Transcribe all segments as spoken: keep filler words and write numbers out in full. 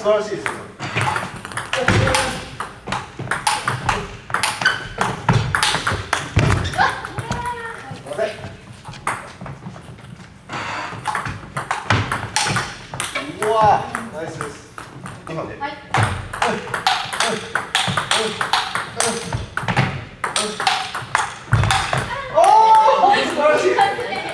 素晴らしいですよ。うわー、ナイスです。今で。はい。おお、素晴らしい。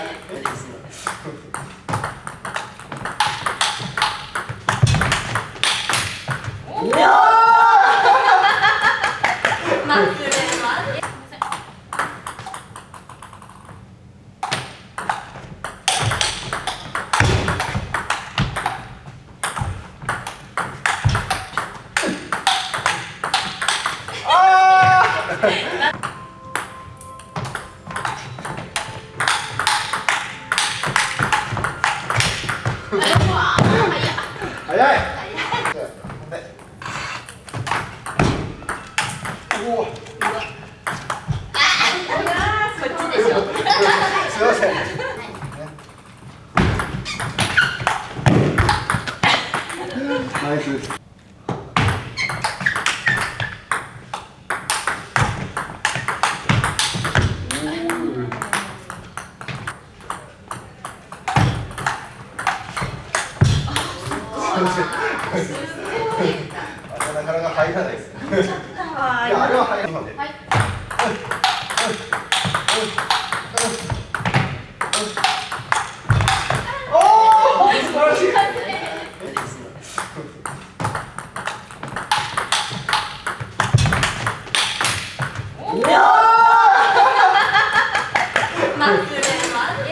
早い。おお。 こっちでしょ。 すみません。ナイスです。なかなか入らないです。いや、あれは入らない。